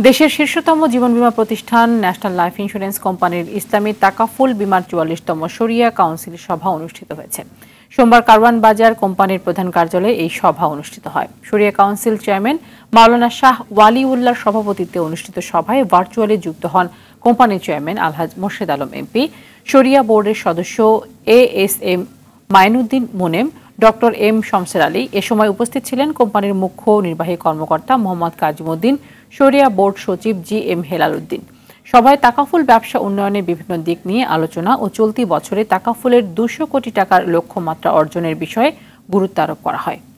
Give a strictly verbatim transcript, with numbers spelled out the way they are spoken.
দেশের শীর্ষতম জীবন বীমা প্রতিষ্ঠান ন্যাশনাল লাইফ ইন্স্যুরেন্স কোম্পানির ইসলামী তাকাফুল বীমার চুয়াল্লিশতম শরিয়া কাউন্সিল সভা অনুষ্ঠিত হয়েছে। সোমবার কারওয়ান বাজার কোম্পানির প্রধান কার্যালয়ে এই সভা অনুষ্ঠিত হয়। শরিয়া কাউন্সিল চেয়ারম্যান মাওলানা শাহ ওয়ালিউল্লাহর সভাপতিত্বে অনুষ্ঠিত সভায় ভার্চুয়ালি যুক্ত হন কোম্পানির চেয়ারম্যান আলহাজ মোর্শেদ আলম এমপি, শরিয়া বোর্ডের সদস্য A S M Mainuddin Monem, doctor M Shamsher Ali. এ সময় উপস্থিত ছিলেন কোম্পানির মুখ্য নির্বাহী কর্মকর্তা মোহাম্মদ কাজিমউদ্দিন, শরিয়া বোর্ড সচিব জি এম হেলাল উদ্দিন। সভায় তাকাফুল ব্যবসা উন্নয়নের বিভিন্ন দিক নিয়ে আলোচনা ও চলতি বছরে তাকাফুলের দুশো কোটি টাকার লক্ষ্যমাত্রা অর্জনের বিষয়ে গুরুত্ব আরোপ করা হয়।